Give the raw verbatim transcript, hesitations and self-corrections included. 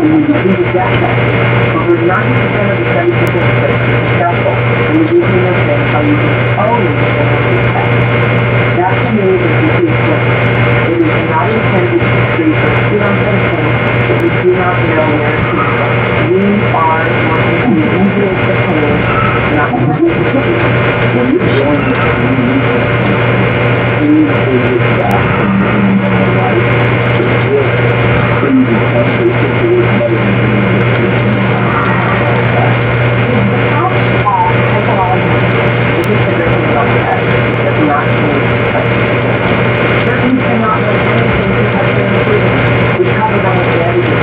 We reject that. Over ninety percent of the study participants are successful in reducing their sin by using only the energy test. That to me is deeply important. It is not intended to treat or sit on something that we do not know where it came from. We are working to alleviate the pain, not to make it difficult. When you're going to please visit back from your life to work. Please become a situation better than certain cannot know anything because they're included. We covered almost everything.